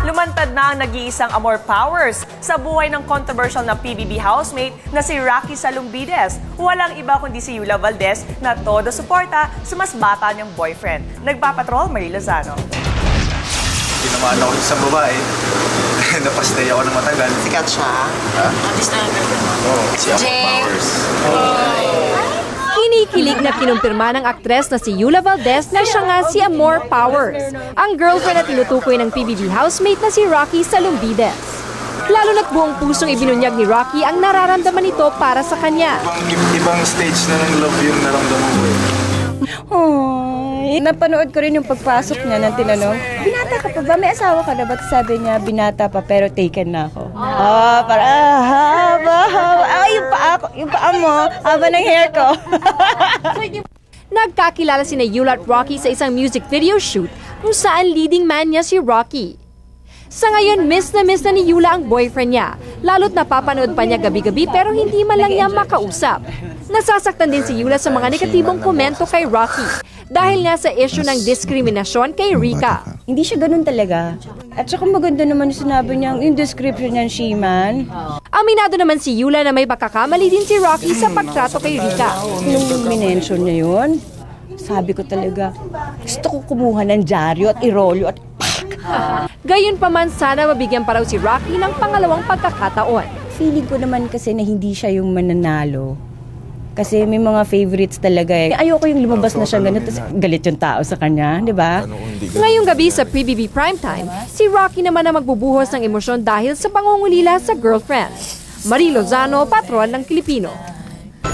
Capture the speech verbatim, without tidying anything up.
Lumantad na ang nag-iisang Amor Powers sa buhay ng controversial na P B B housemate na si Rocky Salumbides. Walang iba kundi si Yula Valdez na todo suporta sa mas bata niyang boyfriend. Nagpapatrol, Marie Lozano. Tinamaan ako sa babae. Napastay ako ng matagal. Sikat siya? Ha? Artist na Oo, si Amor Powers. Kinikilig na kinumpirma ng aktres na si Yula Valdez na siya nga si Amor Powers, ang girlfriend at tinutukoy ng P B B housemate na si Rocky Salumbides. Lalo na't buong pusong ibinunyag ni Rocky ang nararamdaman nito para sa kanya. Ibang, ibang stage na ng love yung naramdaman ko. Ay, napanood ko rin yung pagpasok niya ng tinanong, binata ka pa ba? May asawa ka na ba? Sabi niya, binata pa pero taken na ako. Ah, para, ah, haba, haba. Ah, yung paa ko, yung paa mo, haba ng hair ko. Nagkakilala sina Yula at Rocky sa isang music video shoot kung saan leading man niya si Rocky. Sa ngayon, miss na miss na ni Yula ang boyfriend niya, lalo't napapanood pa niya gabi-gabi pero hindi man lang niya makausap. Nasasaktan din si Yula sa mga negatibong komento kay Rocky dahil nga sa issue ng diskriminasyon kay Rika. Hindi siya ganun talaga. At saka maganda naman yung sinabi niya, yung description niya, she-man. Aminado naman si Yula na may pagkakamali din si Rocky sa pagtrato kay Rika. Nung minention niya yun, sabi ko talaga, gusto ko kumuha ng dyaryo at irolyo at pak! Gayon pa man, sana mabigyan pa raw si Rocky ng pangalawang pagkakataon. Feeling ko naman kasi na hindi siya yung mananalo. Kasi may mga favorites talaga eh. Ayoko yung lumabas na siya ganun, tapos galit yung tao sa kanya, di ba? Ngayong gabi sa P B B Primetime, si Rocky naman ang magbubuhos ng emosyon dahil sa pangungulila sa girlfriend. Marie Lozano, Patrol ng Pilipino.